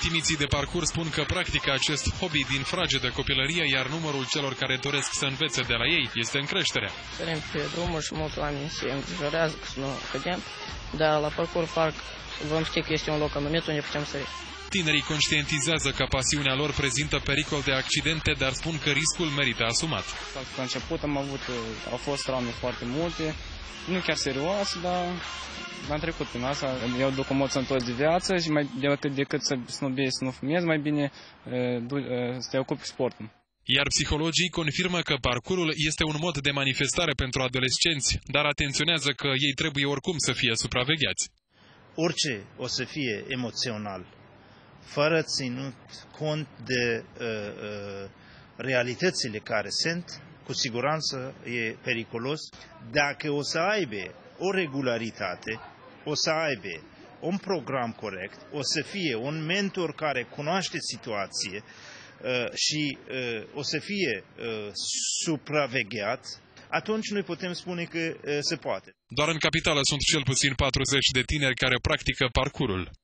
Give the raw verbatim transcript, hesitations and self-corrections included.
Ultimiții de parcurs spun că practică acest hobby din fragedă copilărie, iar numărul celor care doresc să învețe de la ei este în creștere. Sărim pe drumuri și mulți oameni se îngrijorează că să nu cădem, dar la parcurs parc vom ști că este un loc anumit unde putem sări. Tinerii conștientizează că pasiunea lor prezintă pericol de accidente, dar spun că riscul merită asumat. La început am avut, au fost traume foarte multe, nu chiar serioase, dar am trecut prin asta. Eu duc un mod sănătos de viață și mai decât, decât să, să nu bei, să nu fumez, mai bine să te ocupi sportul. Iar psihologii confirmă că parcurul este un mod de manifestare pentru adolescenți, dar atenționează că ei trebuie oricum să fie supravegheați. Orice o să fie emoțional, fără ținut cont de uh, uh, realitățile care sunt, cu siguranță e periculos. Dacă o să aibă o regularitate, o să aibă un program corect, o să fie un mentor care cunoaște situație uh, și uh, o să fie uh, supravegheat, atunci noi putem spune că uh, se poate. Doar în capitală sunt cel puțin patruzeci de tineri care practică parcurul.